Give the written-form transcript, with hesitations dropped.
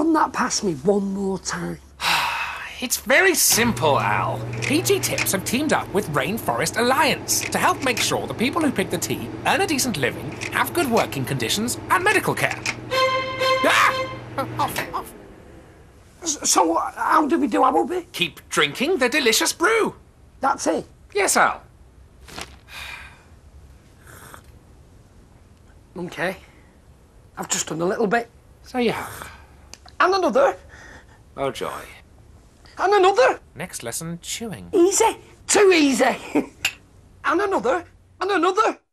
run that past me one more time. It's very simple, Al. Pgtips have teamed up with Rainforest Alliance to help make sure the people who pick the tea earn a decent living, have good working conditions and medical care. Ah! Off. So how do we do, Appleby? Keep drinking the delicious brew. That's it? Yes, Al. Okay. I've just done a little bit. So you have. And another. Oh, joy. And another. Next lesson, chewing. Easy. Too easy. And another. And another.